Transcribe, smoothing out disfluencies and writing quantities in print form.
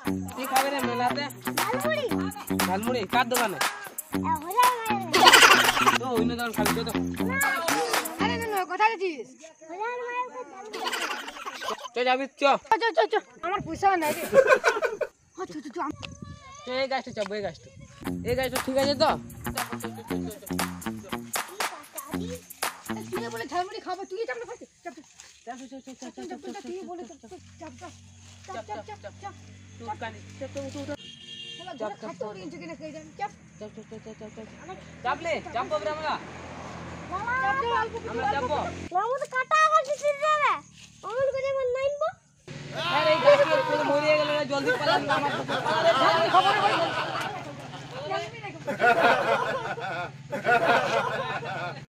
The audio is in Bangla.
কি খাবে রে মেলাতে? ঝালমুড়ি কার দোকানে? তো অন্য দোকান খাবি তো? আরে না কোথায় গেছিস? চ যাবি চ। আমার পয়সা নাই রে। চ এই গাছটা চাপ এই গাছটা। এই গাছটা ঠিক আছে তো? তুই বলে ঝালমুড়ি খাবো তুই চাপ না ফাস্ট চাপ তুই বলে চাপ চাপলে চাপবো আমরা চাপবো আরে এই গাছটা পুরো মরিয়ে গেল জলদি পালান না আমার